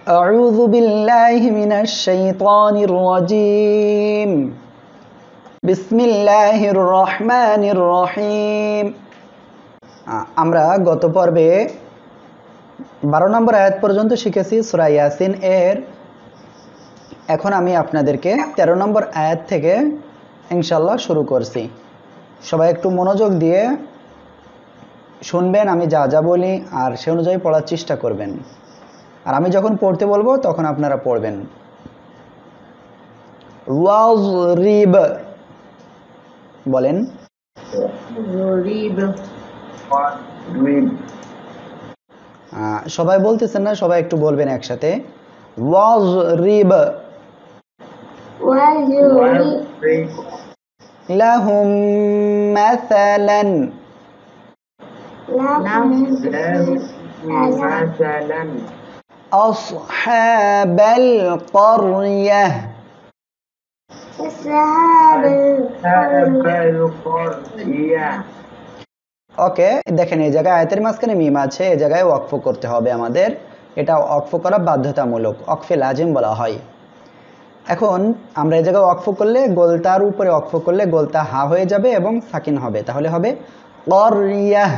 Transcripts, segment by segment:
أعوذ بالله من الشيطان الرجيم بسم الله الرحمن الرحيم আমরা গত পর্বে 12 নম্বর আয়াত পর্যন্ত শিখেছি সূরা ইয়াসিন এর। এখন আমি আপনাদেরকে 13 নম্বর আয়াত থেকে ইনশাআল্লাহ শুরু করছি। সবাই একটু মনোযোগ দিয়ে শুনবেন, আমি যা যা বলি আর সে অনুযায়ী পড়ার চেষ্টা করবেন। আর আমি যখন পড়তে বলবো তখন আপনারা পড়বেন। ওয়াজরিব বলেন। সবাই বলতেছেন না, সবাই একটু বলবেন একসাথে। ওয়াজরিব লাহুম মাসালান আসহাবাল ক্বরিয়াহ ওকে, দেখেন এই জায়গায় আয়াতের মাঝখানে মিম আছে, এই জায়গায় ওয়াকফ করতে হবে আমাদের। এটা ওয়াকফ করা বাধ্যতামূলক, ওয়াকফে লাজিম বলা হয়। এখন আমরা এই জায়গায় ওয়াকফ করলে গোলতার উপরে ওয়াকফ করলে গোলতা হা হয়ে যাবে এবং সাকিন হবে, তাহলে হবে ক্বরিয়াহ।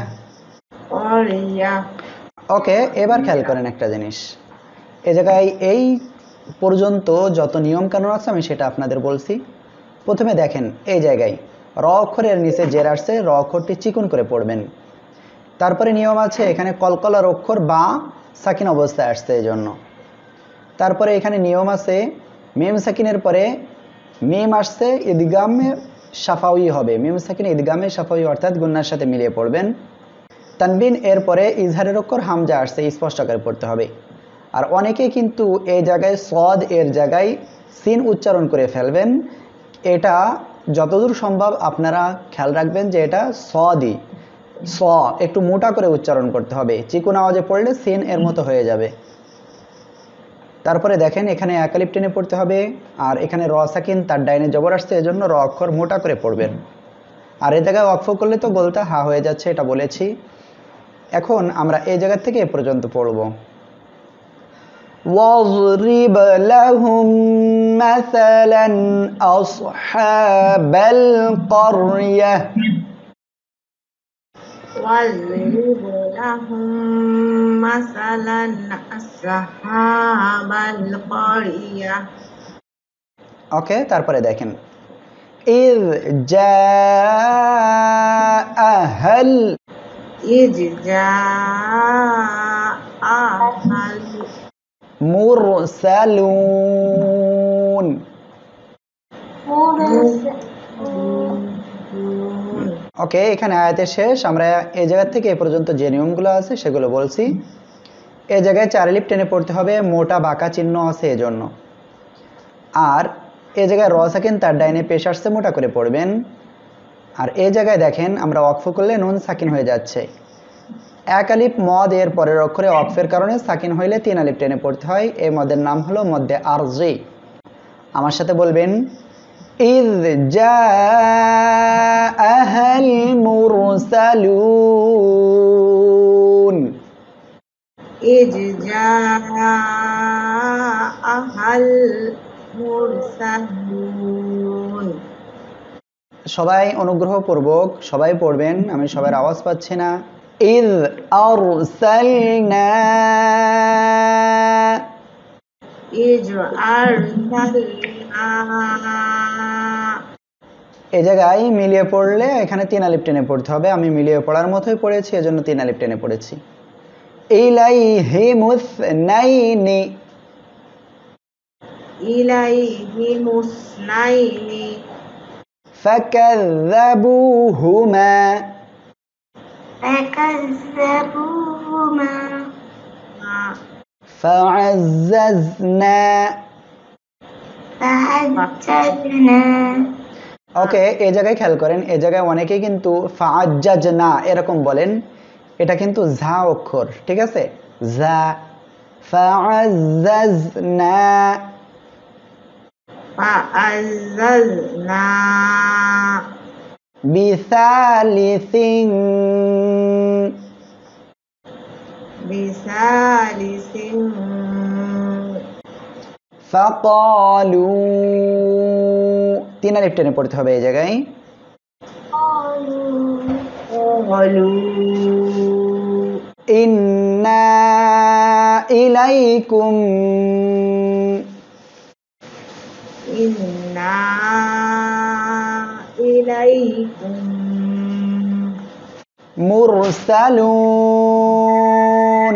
ওকে, এবার খেয়াল করেন একটা জিনিস। এই জায়গায় এই পর্যন্ত যত নিয়ম কানুন আছে আমি সেটা আপনাদের বলছি। প্রথমে দেখেন এই জায়গায় র অক্ষরের নিচে জের আসছে, র অক্ষরটি চিকুন করে পড়বেন। তারপরে নিয়ম আছে এখানে কলকলার অক্ষর বা সাকিন অবস্থায় আসছে এই জন্য। তারপরে এখানে নিয়ম আছে মিম সাকিনের পরে মিম আসছে ইদগামে শাফাউই হবে, মিম সাকিন ইদগামে শাফাউই অর্থাৎ গুন্নার সাথে মিলিয়ে পড়বেন। তানবিন এর পরে ইজহারের অক্ষর হামজা আসছে, স্পষ্ট আকারে পড়তে হবে। আর অনেকে কিন্তু এই জায়গায় সদ এর জায়গায় সিন উচ্চারণ করে ফেলবেন। এটা যতদূর সম্ভব আপনারা খেয়াল রাখবেন যে এটা সদি, স একটু মোটা করে উচ্চারণ করতে হবে, চিকুন আওয়াজে পড়লে সিন এর মতো হয়ে যাবে। তারপরে দেখেন এখানে এক আলিফ টেনে পড়তে হবে, আর এখানে র সাকিন তার ডাইনে জবর আসছে, এজন্য র অক্ষর মোটা করে পড়বেন। আর এই জায়গায় ওয়াকফ করলে তো গোলতা হা হয়ে যাচ্ছে, এটা বলেছি। এখন আমরা এই জায়গা থেকে এ পর্যন্ত পড়ব। واضرب لهم مثلا أصحاب القرية واضرب لهم مثلا أصحاب القرية ওকে, তারপরে দেখেন إذ جاء মুরসালুন। ওকে, এখানে আয়াতের শেষ। আমরা এই জায়গা থেকে এ পর্যন্ত যে নিয়মগুলো আছে সেগুলো বলছি। এই জায়গায় চার আলিফ টেনে পড়তে হবে, মোটা বাঁকা চিহ্ন আছে এজন্য। আর এই জায়গায় র সাকিন তার ডাইনে পেশ আসছে, মোটা করে পড়বেন। আর এই জায়গায় দেখেন আমরা ওয়াকফ করলে নুন সাকিন হয়ে যাচ্ছে। এক আলিফ মদ এর পরের অক্ষরে ওয়াকফের কারণে সাকিন হইলে 3 আলিফ টেনে পড়তে হয়। এই মদের নাম হলো মদ্দে আরজি। আমার সাথে বলবেন ইয জাআল মুরসালুন। ইয জাআল মুরসালুন। সবাই অনুগ্রহপূর্বক সবাই পড়বেন, আমি সবার আওয়াজ পাচ্ছি না। إذ أرسلنا এই জায়গায় মিলিয়ে পড়লে এখানে 3 আলিফ টেনে পড়তে হবে। আমি মিলিয়ে পড়ার মতোই পড়েছি, এজন্য 3 আলিফ টেনে পড়েছি। ইলাইহিমুসনাইনি ইলাইহিমুসনাইনি ফাকাযযাবুহুমা ফাআযযাযনা। ওকে, এই জায়গায় খেয়াল করেন, এই জায়গায় অনেকে কিন্তু ফাআযযাজনা এরকম বলেন, এটা কিন্তু ঝা অক্ষর, ঠিক আছে? ঝা, ফাআযযাজনা বিসালিসিন ফাকালু, তিন আলিফ টেনে পড়তে হবে এই জায়গায়। قالوا ইন্না ইলাইকুম إنا إليكم মুরসালুন।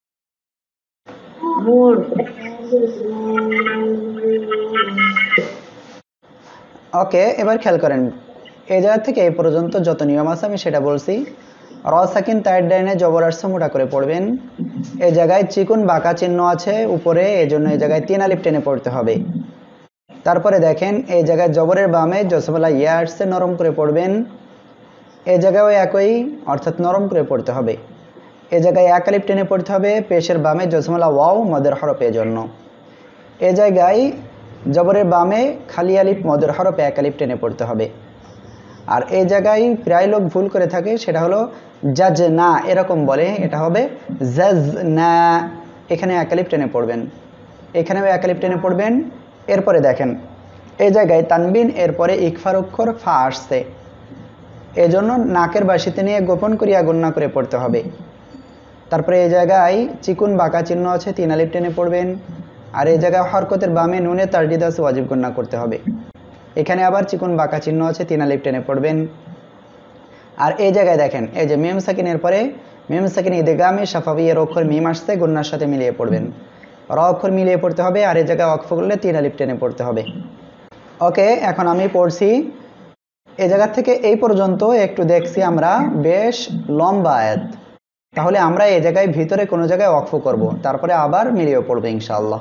ওকে, এবার খেয়াল করেন এই জায়গা থেকে এই পর্যন্ত যত নিয়ম আছে আমি সেটা বলছি। র সাকিন তায়ের ডাইনে জবর আসছে, মোটা করে পড়বেন। এই জায়গায় চিকুন বাঁকা চিহ্ন আছে উপরে, এই জন্য এই জায়গায় তিন আলিফ টেনে পড়তে হবে। তারপরে দেখেন এই জায়গায় জবরের বামে জসবলা ইয়া আসছে, নরম করে পড়বেন। এই জায়গায়ও একই, অর্থাৎ নরম করে পড়তে হবে। এই জায়গায় এক আলিফ টেনে পড়তে হবে, পেশের বামে জসমলা ওয়াও মদের হরফের জন্য। এই জায়গায় জবরের বামে খালি আলিফ মদের হরফে এক আলিফ টেনে পড়তে হবে। আর এই জায়গায় প্রায় লোক ভুল করে থাকে, সেটা হলো জাজ না, এরকম বলে, এটা হবে জাজ না। এখানে এক আলিফ টেনে পড়বেন, এখানেও এক আলিফ টেনে পড়বেন। এরপরে দেখেন এই জায়গায় তানবিন এরপরে ইকফার অক্ষর ফা আসছে, এজন্য নাকের বাসিতে নিয়ে গোপন করিয়া গণ্যা করে পড়তে হবে। তারপরে এই জায়গায় চিকুন বাঁকা চিহ্ন আছে, তিন আলিফ টেনে পড়বেন। আর এই জায়গায় হরকতের বামে নুনে তারদিদ আছে, ওয়াজিব গণ্যা করতে হবে। এখানে আবার চিকুন বাঁকা চিহ্ন আছে, তিন আলিফ টেনে পড়বেন। আর এই জায়গায় দেখেন এই যে মিম সাকিনের পরে মিম সাকিন ইদগামে শাফাবি এর অক্ষর মিম আসছে, গণ্যার সাথে মিলিয়ে পড়বেন। র অক্ষর মিলিয়ে পড়তে হবে। আর এই জায়গায় ওয়াকফ করলে তিন আলিফ টেনে পড়তে হবে। ওকে, এখন আমি পড়ছি এই জায়গা থেকে এই পর্যন্ত একটু দেখছি আমরা বেশ লম্বা আয়াত। তাহলে আমরা এই জায়গায় ভিতরে কোনো জায়গায় ওয়াকফ করব, তারপরে আবার মিলিয়ে পড়বো ইনশাআল্লাহ।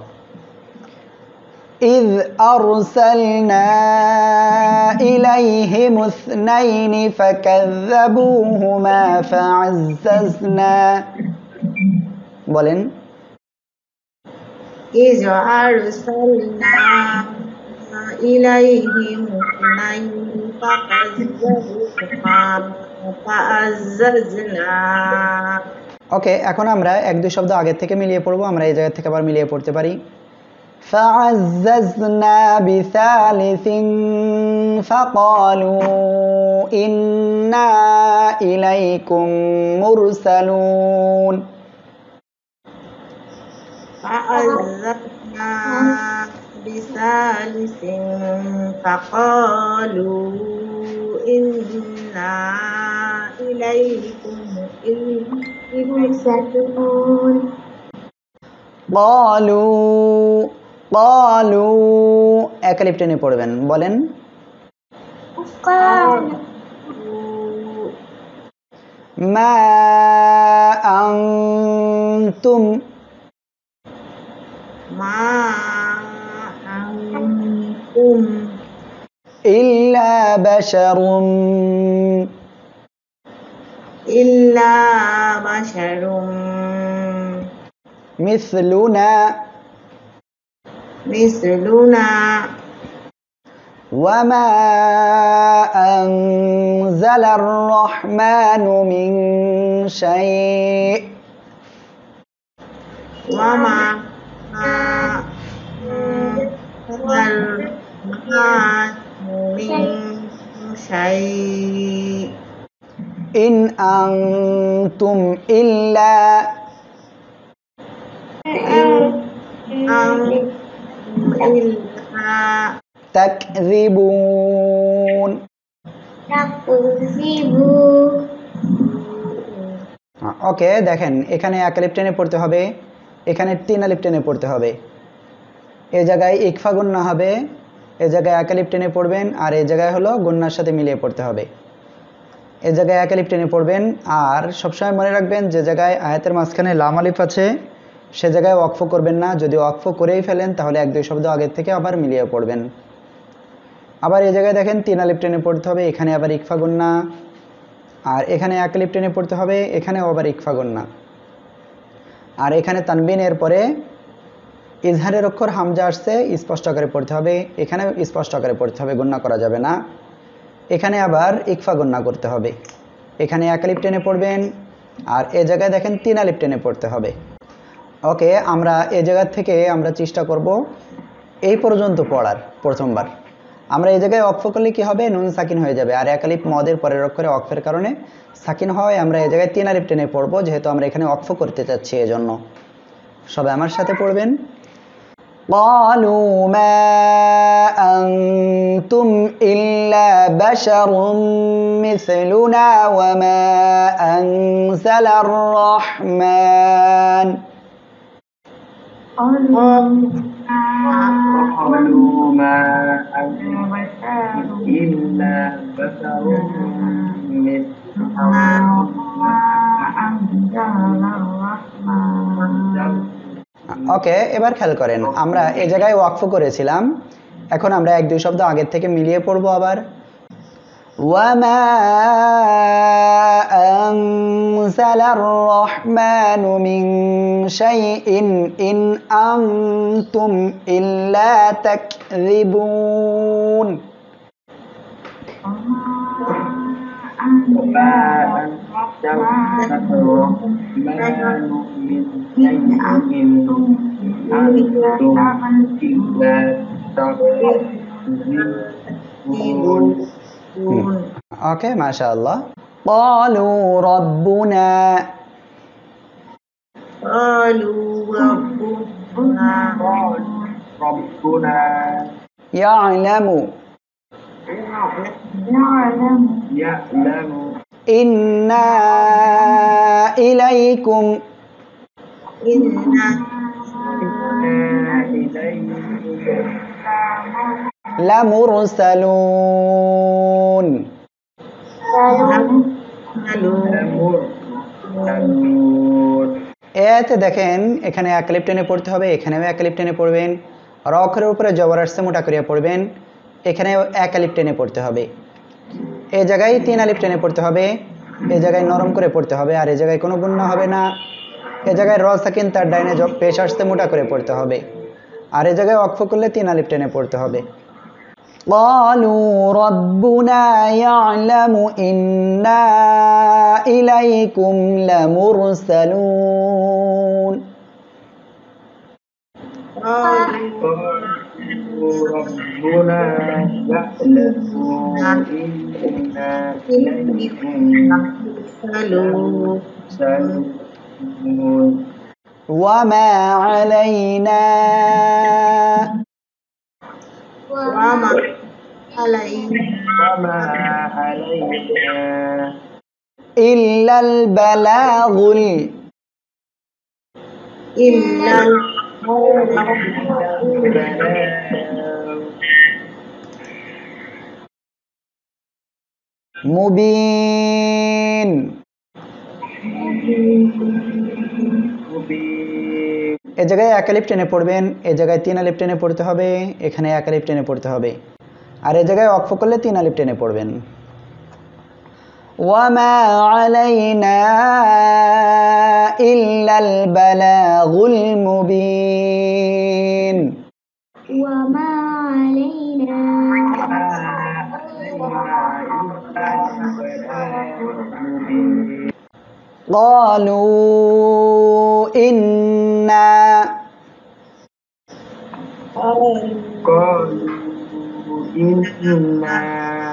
إذ أرسلنا إليهم اثنين فكذبوهما فعززنا، বলেন। إذ أرسلنا إليهم اثنين فكذبوهما فعززنا। ওকে, এখন আমরা এক দুই শব্দ আগের থেকে মিলিয়ে পড়বো। আমরা এই জায়গা থেকে আবার মিলিয়ে পড়তে পারি। فعززنا بثالث فقالوا إنا إليكم مرسلون। فعززنا بثالث فقالوا إنا إليكم مرسلون। قالوا এক আলিফ টেনে পড়বেন, বলেন। মা আনতুম ইল্লা বাশারুম মিসলুনা وما أنزل الرحمن من شيء وما أنزل الرحمن من شيء إن أنتم إلا تكذبون। ওকে, দেখেন এখানে এক আলিফ টেনে পড়তে হবে, এখানে তিন আলিফ টেনে পড়তে হবে। এই জায়গায় ইকফা গুন্না হবে, এই জায়গায় এক আলিফ টেনে পড়বেন। আর এই জায়গায় হলো গুন্নার সাথে মিলিয়ে পড়তে হবে। এই জায়গায় এক আলিফ টেনে পড়বেন। আর সবসময় মনে রাখবেন যে জায়গায় আয়াতের মাঝখানে লাম আলিফ আছে সে জায়গায় ওয়াকফ করবেন না। যদি ওয়াকফ করেই ফেলেন তাহলে এক দুই শব্দ আগের থেকে আবার মিলিয়ে পড়বেন। আবার এই জায়গায় দেখেন তিন আলিফ টেনে পড়তে হবে, এখানে আবার ইকফা গুন্না। আর এখানে এক আলিফ টেনে পড়তে হবে, এখানেও আবার ইকফা গুন্না। আর এখানে তানবিনের পরে ইজহারের অক্ষর হামজা আসছে, স্পষ্ট আকারে পড়তে হবে। এখানেও স্পষ্ট আকারে পড়তে হবে, গুন্না করা যাবে না। এখানে আবার ইকফা গুন্না করতে হবে। এখানে এক আলিফ টেনে পড়বেন, আর এই জায়গায় দেখেন তিন আলিফ টেনে পড়তে হবে। ওকে, আমরা এই জায়গা থেকে আমরা চেষ্টা করব এই পর্যন্ত পড়ার প্রথমবার আমরা এই জায়গায় ওয়াকফ করলে কি হবে, নুন সাকিন হয়ে যাবে। আর এক আলিফ মদের পরের অক্ষরে ওয়াকফের কারণে সাকিন হওয়ায় আমরা এই জায়গায় 3 আলিফ টেনে পড়বো, যেহেতু আমরা এখানে ওয়াকফ করতে চাচ্ছি। এজন্য সবাই আমার সাথে পড়বেন। قالوا ما أنتم إلا بشر مثلنا وما أنزل الرحمن قالوا ما أنت إلا بشر مثلنا ওকে, এবার খেয়াল করেন, আমরা এই জায়গায় ওয়াকফ করেছিলাম, এখন আমরা 1-2 শব্দ আগের থেকে মিলিয়ে পড়বো আবার। ওয়ামা আনজালার রহমানু মিন শাইইন ইন আনতুম ইল্লা তাকযিবুন। وما أنزل الرحمن من شيء أنتم إلا تكذبون ওকে, মাশাআল্লাহ। قالوا ربنا ربنا يعلم يعلم إنا إليكم إنا إليكم لمرسلون। لمرسلون এতে দেখেন, এখানে এক আলিফ টেনে পড়তে হবে, এখানেও এক আলিফ টেনে পড়বেন। র অক্ষরের উপরে জবর আসছে মোটা করিয়া পড়বেন, এখানেও এক আলিফ টেনে পড়তে হবে। এই জায়গায় 3 আলিফ টেনে পড়তে হবে, এই জায়গায় নরম করে পড়তে হবে, আর এই জায়গায় কোনো গুণনা হবে না। এই জায়গায় র সাকিন তার ডাইনে পেশ আসতে মোটা করে পড়তে হবে, আর এই জায়গায় ওয়াকফ করলে 3 আলিফ টেনে পড়তে হবে। قالوا ربنا يعلم إنا إليكم لمرسلون ربنا يعلم إنا إليكم مرسلون وما علينا وما وما علينا إلا البلاغ إلا মুবিন। এই জায়গায় এক আলিফ টেনে পড়বেন, এই জায়গায় 3 আলিফ টেনে পড়তে হবে, এখানে এক আলিফ টেনে পড়তে হবে, আর এই জায়গায় ওয়াকফ করলে 3 আলিফ টেনে পড়বেন। ওয়ামা আলাইনা ইল্লাল বালাগুল মুবিন। وما علينا قالوا إنا قالوا إنا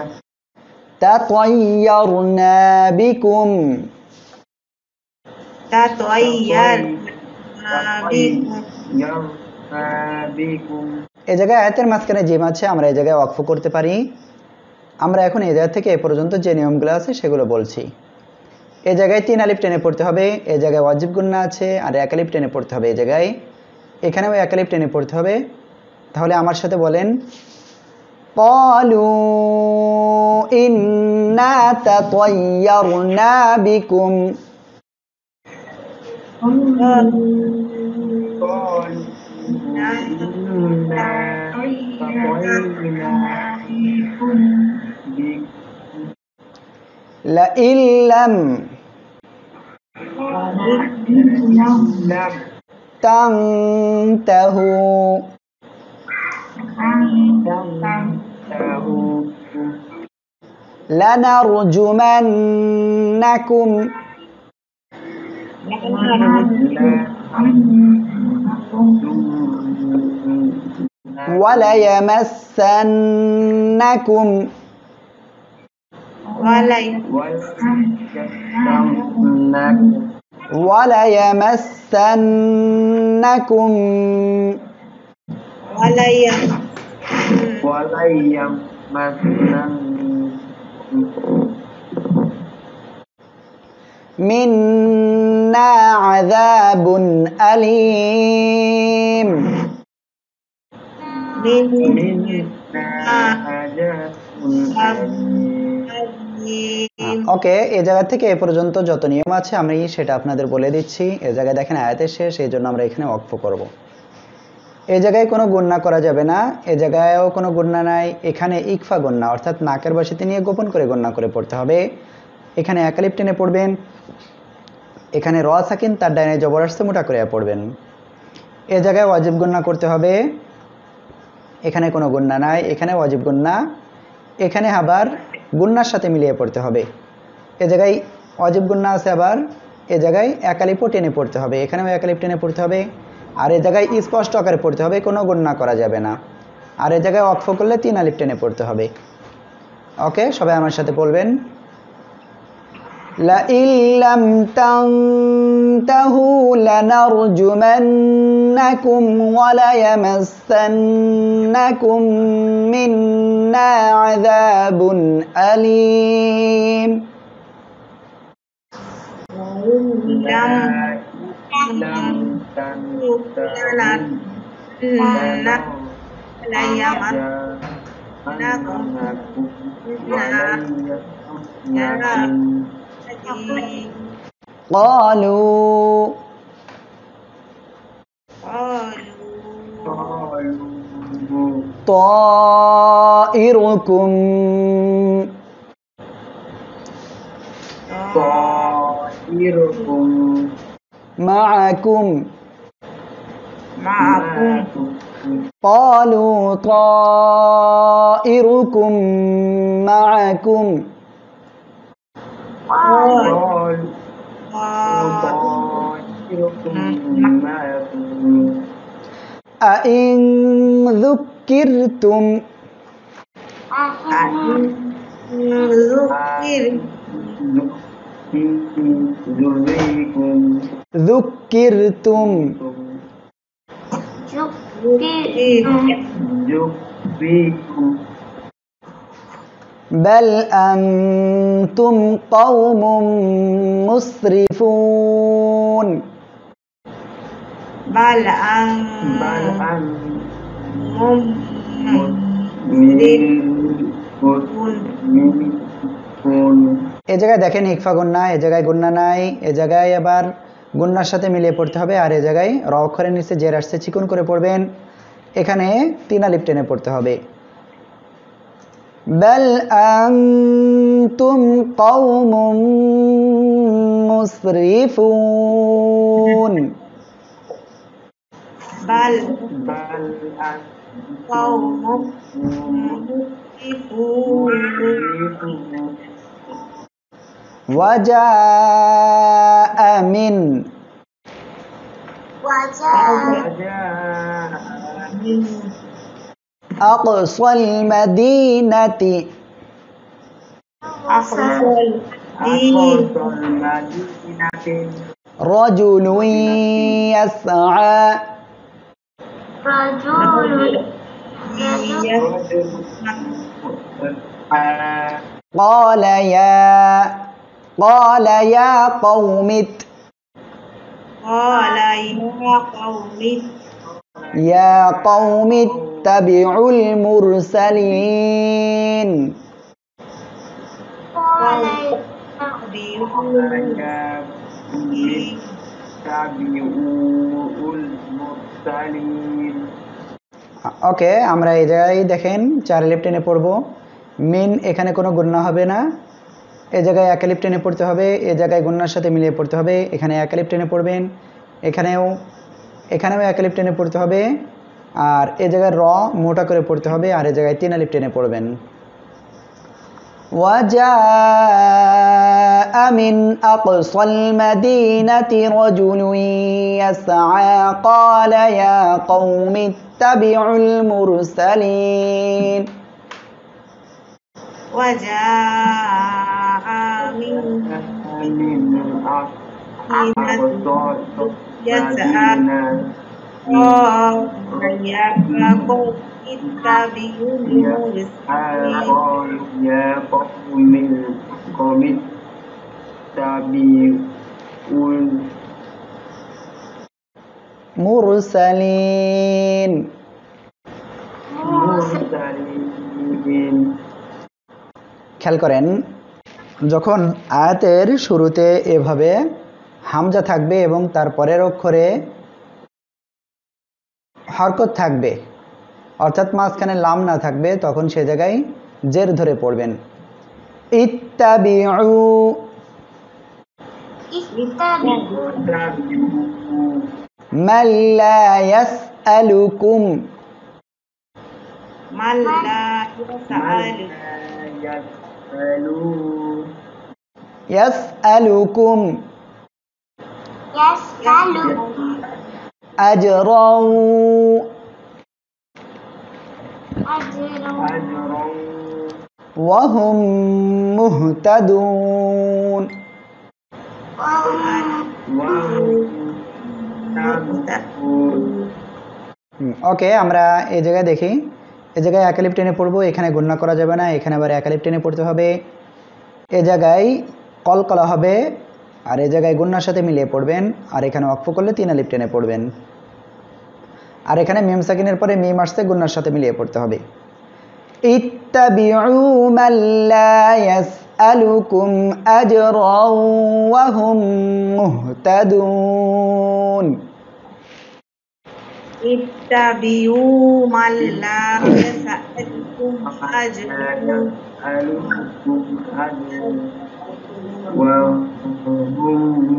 تطيرنا بكم بكم এই জায়গায় আয়াতের মাঝখানে জিম আছে, আমরা এই জায়গায় ওয়াকফ করতে পারি। আমরা এখন এই জায়গা থেকে এ পর্যন্ত যে নিয়মগুলো আছে সেগুলো বলছি। এই জায়গায় 3 আলিফ টেনে পড়তে হবে, এই জায়গায় ওয়াজিব গুন্না আছে, আর 1 আলিফ টেনে পড়তে হবে এই জায়গায়, এখানেও 1 আলিফ টেনে পড়তে হবে। তাহলে আমার সাথে বলেন, قالوا إنا تطيرنا بكم لئن لم تنتهوا لنرجمنكم ওয়ালা ইয়ামাসান্নাকুম ওয়ালা ইয়ামাসান্নাকুম মিন্না আযাবুন আলীম। ওকে, এই জায়গা থেকে এ পর্যন্ত যত নিয়ম আছে আমি সেটা আপনাদের বলে দিচ্ছি। এই জায়গায় দেখেন আয়াতের শেষ, এই জন্য আমরা এখানে ওয়াকফ করব। এই জায়গায় কোনো গুণনা করা যাবে না, এই জায়গায়ও কোনো গুণনা নাই। এখানে ইকফা গুণনা অর্থাৎ নাকের বাসিতে নিয়ে গোপন করে গুণনা করে পড়তে হবে। এখানে একালিফ টেনে পড়বেন। এখানে র সাকিন তার ডাইনে জবর আসছে মোটা করে পড়বেন। এই জায়গায় ওয়াজিব গুণনা করতে হবে, এখানে কোনো গুণনা নাই। এখানে ওয়াজিব গুণনা, এখানে আবার গুণনার সাথে মিলিয়ে পড়তে হবে। এ জায়গায় ওয়াজিব গুণনা আছে, আবার এ জায়গায় একালিফও টেনে পড়তে হবে, এখানেও একালিফ টেনে পড়তে হবে। আর এ জায়গায় স্পষ্ট আকারে পড়তে হবে, কোনো গুণনা করা যাবে না। আর এ জায়গায় ওয়াকফ করলে 3 আলিফ টেনে পড়তে হবে। ওকে, সবাই আমার সাথে বলবেন, لئن لم تنتهوا لنرجمنكم وليمسنكم منا عذاب أليم قالوا طائركم معكم قالوا طائركم معكم أئن ذكرتم ذكرتم بل أنتم قوم مسرفون بل أنتم এই জায়গায় দেখেন ইকফা গুন্না, এই জায়গায় গুন্না নাই। এই জায়গায় আবার গুন্নার সাথে মিলিয়ে পড়তে হবে। আর এই জায়গায় র অক্ষরের নিচে জের আসছে চিকন করে পড়বেন। এখানে 3 আলিফ টেনে পড়তে হবে। বাল আনতুম কওমুম মুসরিফুন بل قوم مسرفون وجاء من أقصى المدينة رجل يسعى قال يا قوم يا قوم اتبعوا المرسلين ওকে, আমরা এই জায়গায় দেখেন 4 আলিফ টেনে পড়ব। মিন এখানে কোনো গুণনা হবে না, এই জায়গায় 1 আলিফ টেনে পড়তে হবে। এই জায়গায় গুণনার সাথে মিলিয়ে পড়তে হবে। এখানে 1 আলিফ টেনে পড়বেন, এখানেও 1 আলিফ টেনে পড়তে হবে। আর এই জায়গায় র মোটা করে পড়তে হবে। আর এই জায়গায় 3 আলিফ টেনে পড়বেন। وجاء من أقصى المدينة رجل يسعى قال يا قوم اتبعوا المرسلين وجاء من يسعى قال يا قوم اتبعوا المرسلين يا قوم اتبعوا মুরসালিন। المرسلين খেয়াল করেন, যখন আয়াতের শুরুতে এভাবে হামজা থাকবে এবং তার পরের অক্ষরে হরকত থাকবে, অর্থাৎ মাঝখানে লাম না থাকবে, তখন সে জায়গায় জের ধরে পড়বেন। ইত্তাবিউ মান লা ইয়াসআলুকুম من لا يسأل ইয়াসআলুকুম আজরাও ওয়া হুম মুহতাদুন। ওকে, আমরা এই জায়গায় দেখি, এই জায়গায় একালিপ টেনে পড়বো, এখানে গুণনা করা যাবে না, এখানে আবার একালিপ টেনে পড়তে হবে। এ জায়গায় কলকলা হবে, আর এই জায়গায় গুণনার সাথে মিলিয়ে পড়বেন, আর এখানে ওয়াকফ করলে 3 আলিফ টেনে পড়বেন। আর এখানে মিম সাকিনের পরে মিম আসছে, গুণনার সাথে মিলিয়ে পড়তে হবে। ইত্তাবিউ মান লা ইয়াসআলুকুম আজরাও ওয়া হুম মুহতাদুন। اتبعوا من لا يسألكم أجرا وهم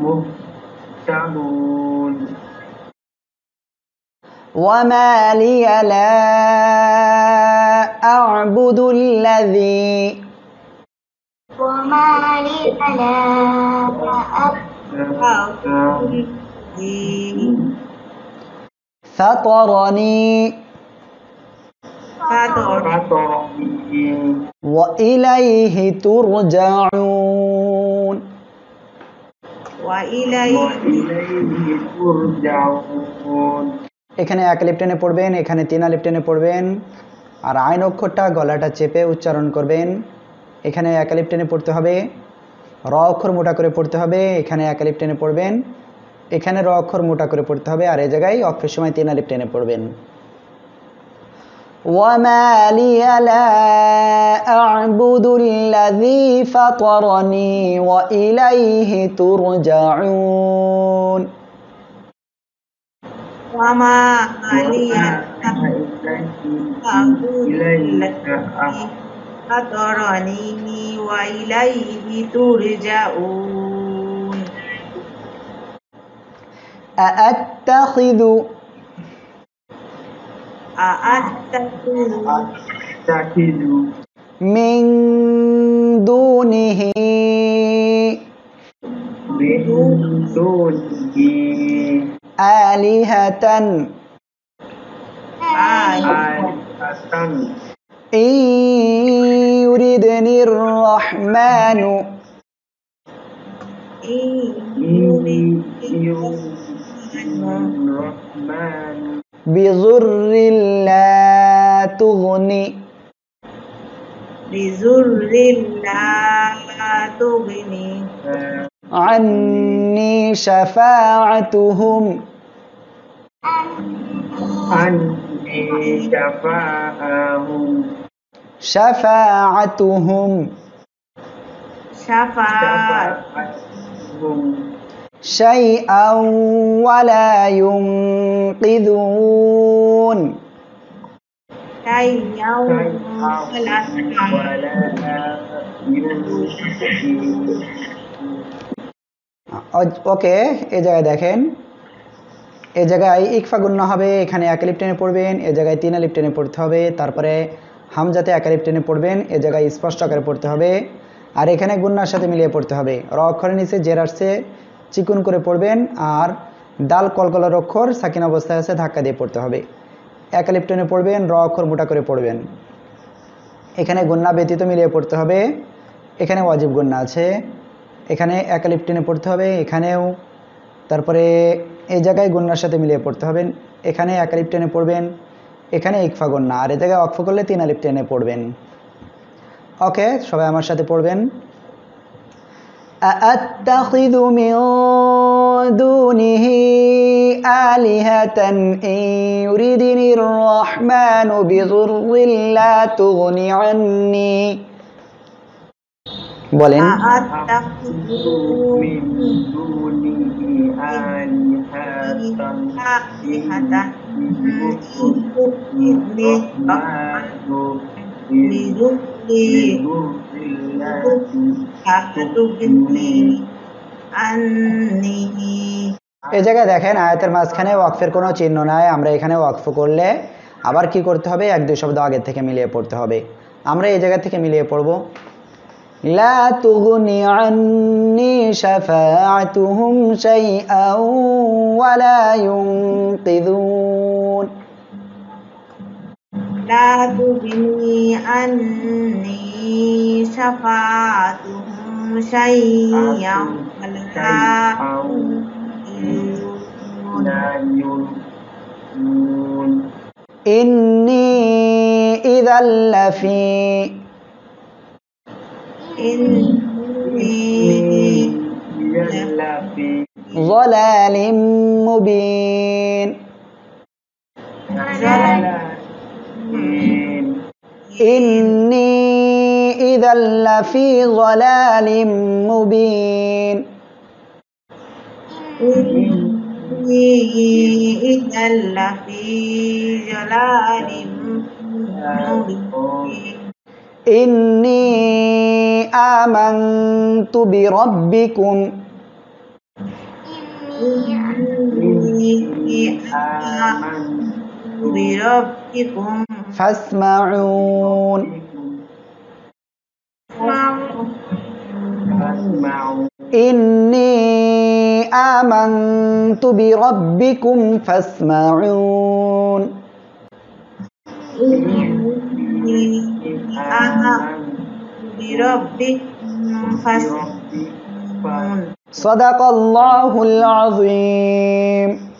مهتدون وما لي لا أعبد الذي فطرني وإليه ترجعون وإليه ترجعون এখানে এক আলিফ টেনে পড়বেন, এখানে 3 আলিফ টেনে পড়বেন, আর আইন অক্ষরটা গলাটা চেপে উচ্চারণ করবেন। এখানে এক আলিফ টেনে পড়তে হবে, র অক্ষর মোটা করে পড়তে হবে, এখানে এক আলিফ টেনে পড়বেন, এখানে র অক্ষর মোটা করে পড়তে হবে, আর এই জায়গায় অক্ষরের সময় 3 আলিফ টেনে পড়বেন। وما لي لا أعبد الذي فطرني وإليه ترجعون وما لي فطرني وإليه ترجعون أأتخذ أتخذ من دونه من دونه آلهة إن يردني الرحمن بضر لا تغني عني شفاعتهم شفاعتهم شيئا ولا ينقذون ওকে, এই জায়গায় দেখেন, এই জায়গায় ইকফা গুণনা হবে, এখানে এক আলিফ টেনে পড়বেন, এই জায়গায় 3 আলিফ টেনে পড়তে হবে, তারপরে হামজাতে একালিফ টেনে পড়বেন, এ জায়গায় স্পষ্ট আকারে পড়তে হবে। আর এখানে গুন্নার সাথে মিলিয়ে পড়তে হবে। র অক্ষরের নিচে জের আসছে, চিকুন করে পড়বেন। আর দাল কলকলার অক্ষর সাকিন অবস্থায় আছে, ধাক্কা দিয়ে পড়তে হবে। একালিফ টেনে পড়বেন, র অক্ষর মোটা করে পড়বেন। এখানে গুন্না ব্যতীত মিলিয়ে পড়তে হবে। এখানে ওয়াজিব গুন্না আছে, এখানে একালিফ টেনে পড়তে হবে, এখানেও। তারপরে এই জায়গায় গুন্নার সাথে মিলিয়ে পড়তে হবে। এখানে একালিফ টেনে পড়বেন, এখানে ইকফা গুন্না। আর এই জায়গায় অক্ফ করলে 3 আলিফ টেনে পড়বেন। ওকে, সবাই আমার সাথে পড়বেন। أأتخذ من دونه آلهة إن يردني الرحمن بضر لا تغن عني বলেন أأتخذ من دونه آلهة آلهة এই জায়গায় দেখেন আয়াতের মাঝখানে ওয়াকফের কোনো চিহ্ন নাই। আমরা এখানে ওয়াকফ করলে আবার কি করতে হবে, 1-2 শব্দ আগের থেকে মিলিয়ে পড়তে হবে। আমরা এই জায়গা থেকে মিলিয়ে পড়ব। লা তুগনি আন্নি শাফাআতুহুম শাইআন ওয়া লা ইউনকিযুন। لا تغني عني شفاعتهم شيئا ولا ينقذون إني إذا لفي ضلال مبين. إني إذا لفي ضلال مبين. إذا لفي ضلال مبين. إني آمنت بربكم بربكم فاسمعون. إني آمنت بربكم فاسمعون. بربكم فاسمعون. صدق الله العظيم.